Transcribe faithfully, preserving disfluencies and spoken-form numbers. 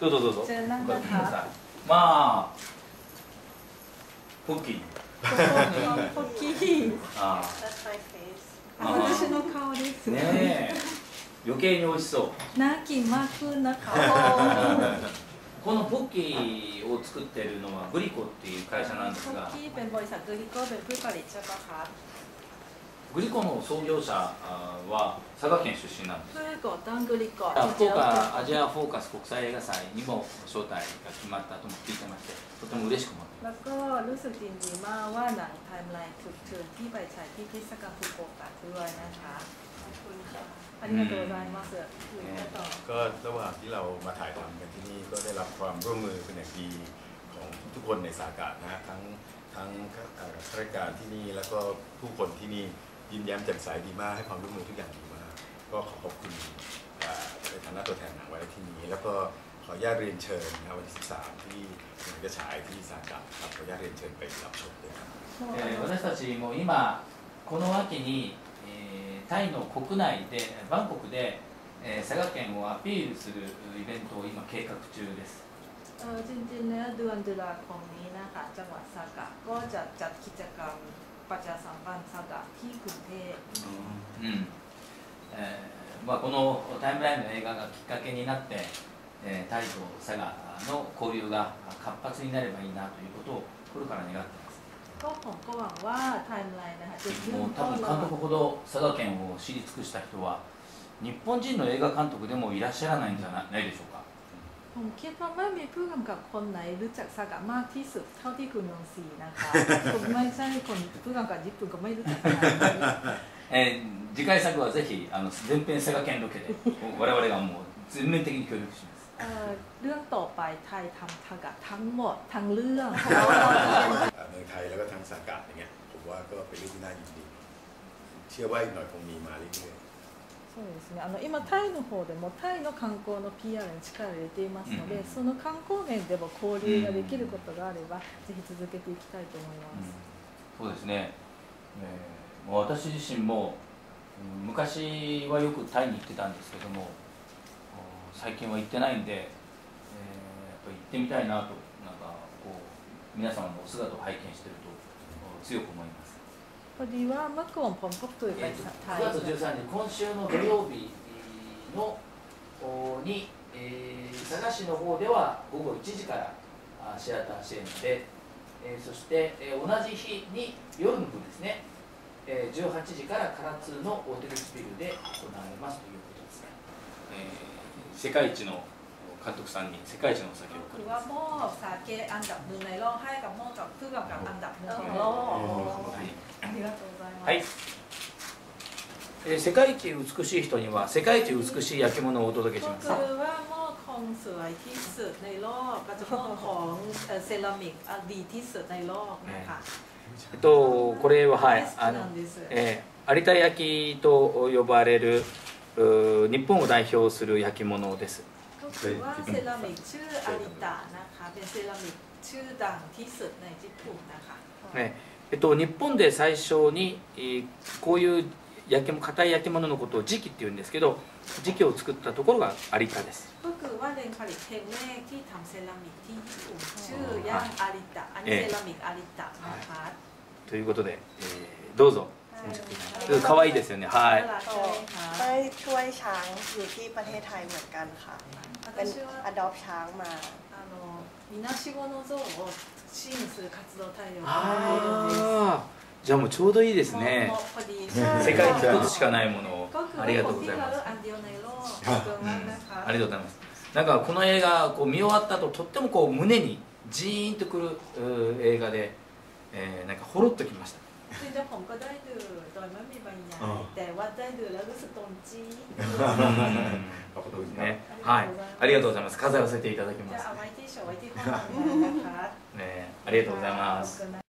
どうぞどうぞ。 เชิญนั่งนะคะまあポッキー。 ポッキー。 あ私の顔です。 あ。ねえ。余計に美味しそう。 น่ากินมากขึ้นนะคะこのポッキーを作ってるのはグリコっていう会社なんですが、 ポッキーเป็นบริษัทグリコเป็นผู้ผลิตใช่ปะคะグリコの創業者は佐賀県出身なんです。 ผู้ก่อตั้งグリコ福岡アジアフォーカス国際映画祭にも招待が決まったとも聞いてまして、とても嬉しく思っています。 แล้วก็รู้สึกยินดีมากว่าหนังไทม์ไลน์ถูกเชิญที่ไปฉายที่เทศกาลฟุกุโอกะด้วยนะคะขอบคุณค่ะありがとうございます。 ก็ระหว่างที่เรามาถ่ายทำกันที่นี่ก็ได้รับความร่วมมือเป็นอย่างดีของทุกคนในสากะนะฮะทั้งทั้งข้าราชการที่นี่แล้วก็ผู้คนที่นี่ยิ้มแย้มแจ่มใสดีมากให้ความร่วมมือทุกอย่างดีมากก็ขอขอบคุณในฐานะตัวแทนหนังไว้ที่นี้แล้วก็ขออนุญาตเรียนเชิญนะวันที่สิบสามที่หนังจะฉายที่สากะครับขออนุญาตเรียนเชิญไปรับชมด้วยครับ私たちも今この秋にタイの国内でバンコクで佐賀県をアピールするイベントを今計画中です。 เออจริงๆแล้วเดือนตุลาคมนี้นะคะจังหวัดสากะก็จะจัดกิจกรรมประชาสัมพันธ์สากะที่กรุงเทพうん。えーまあこのタイムラインの映画がきっかけになって、えー、タイと佐賀の交流が活発になればいいなということを心から願っています。 ก็ผมก็หวังว่าไทม์ไลน์นะคะจะเริ่もう多มต้น分監督ほど佐賀県を知り尽くした人は日本人の映画監督でもいらっしゃらないんじゃないでしょうか。 ผมคิดว่าไม่มีผู้กำกับคนไหนรู้จักซากะมากที่สุดเท่าที่คุณยงซีนะคะผมไม่ใช่คนผู้กำกับญี่ปุ่นก็ไม่รู้จักขนาดนี้えー、次回作はぜひあの全編佐賀県ロケで我々がもう全面的に協力します。 เอ่อเรื่องต่อไปไทยทำทากะทั้งหมดทั้งเรื่องเมืองไทยแล้วก็ทั้งสากะอย่างเงี้ยผมว่าก็เป็นเรื่องที่น่ายินดีเชื่อว่าอีกหน่อยคงมีมาเรื่อยๆそうですね。あの今タイの方でもタイの観光の ピーアール に力を入れていますので、うん、その観光面でも交流ができることがあれば、うん、ぜひ続けていきたいと思います。 うん、そうですね。えー、もう私自身も昔はよくタイに行ってたんですけども、最近は行ってないんで、えー、やっぱり行ってみたいなとなんかこう皆様のお姿を拝見していると強く思います。 พอดีว่าเมื่อก่อนผมก็เคยไปไทยくがつじゅうさんにち今週の土曜日のに、えー、佐賀市の方では午後いちじからシアターシエンで、えー、そして、えー、同じ日に夜の部ですね、えー、じゅうはちじから唐津のホテルスビルで行われますということですね、えー、世界一の監督さんに世界一のお酒をคือว่าโม่สาเกอันดับหนึ่งในโลกให้กับโม่กับผู้กำกับอันดับหนึ่งของโลกありがとうございます。 はい。えー、世界一美しい人には世界一美しい焼き物をお届けします。 ก็คือว่าโม่คงสวยที่สุดในโลกก็จะโม่ของเซรามิกดีที่สุดในโลกนะคะえっとこれははいあの、えー、有田焼と呼ばれる日本を代表する焼き物です。 ก็คือว่าเซรามิกชื่ออาริตะนะคะเป็นเซรามิกชื่อดังที่สุดในญี่ปุ่นนะคะ。 ねえっと、日本で最初に、えー、こういう焼き硬い焼き物のことを磁器っていうんですけど磁器を作ったところが有田です。 ก็คือว่าเรนผลิตเพลงแรกที่ทำเซรามิกที่ญี่ปุ่นชื่อย่านอาริตะอันนี้เซรามิกอาริตะนะคะということで、えー、どうぞ。可愛いですよね。はい。 ได้ช่วยช้างอยู่ที่ประเทศไทยเหมือนกันค่ะเป็น adopt ช้างมาみなしごの像を支援する活動対応がいるんです。 じゃあもうちょうどいいですね。世界に一つしかないものをありがとうございます。ありがとうございます。なんかこの映画こう見終わった後とってもこう胸にジーンとくる映画で、えー、なんかほろっときました。 จริงๆผมก็ได้ดูโดยไม่มีบรรยายแต่ว่าได้ดูแล้วรู้สึกตรงจี้ね、はい、ありがとうございます。飾らせていただきます。 じゃあ、เอาไว้ที่โชว์ไว้ที่ห้องนะคะね、ありがとうございます。